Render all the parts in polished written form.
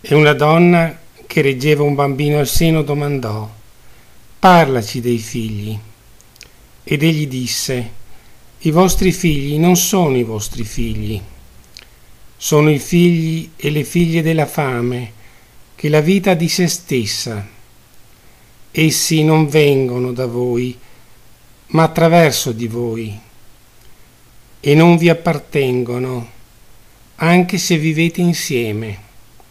E una donna che reggeva un bambino al seno domandò: «Parlaci dei figli». Ed egli disse: «I vostri figli non sono i vostri figli, sono i figli e le figlie della fame, che la vita di se stessa. Essi non vengono da voi, ma attraverso di voi, e non vi appartengono, anche se vivete insieme.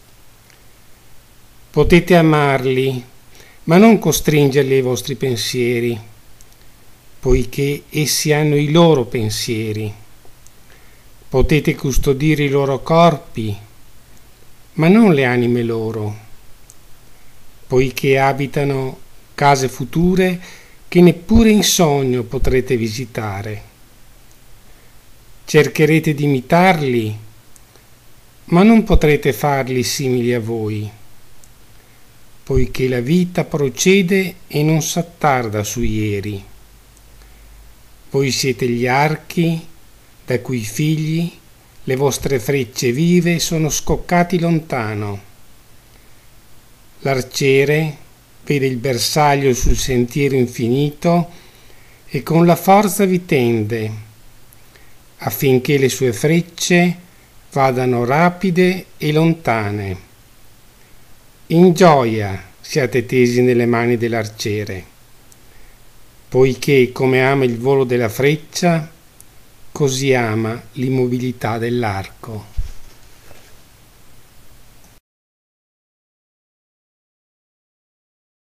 Potete amarli, ma non costringerli ai vostri pensieri, poiché essi hanno i loro pensieri. Potete custodire i loro corpi, ma non le anime loro, poiché abitano case future che neppure in sogno potrete visitare. Cercherete di imitarli, ma non potrete farli simili a voi, poiché la vita procede e non s'attarda su ieri. Voi siete gli archi da cui i figli, le vostre frecce vive, sono scoccati lontano. L'arciere vede il bersaglio sul sentiero infinito e con la forza vi tende, affinché le sue frecce vadano rapide e lontane. In gioia siate tesi nelle mani dell'arciere, poiché come ama il volo della freccia, così ama l'immobilità dell'arco.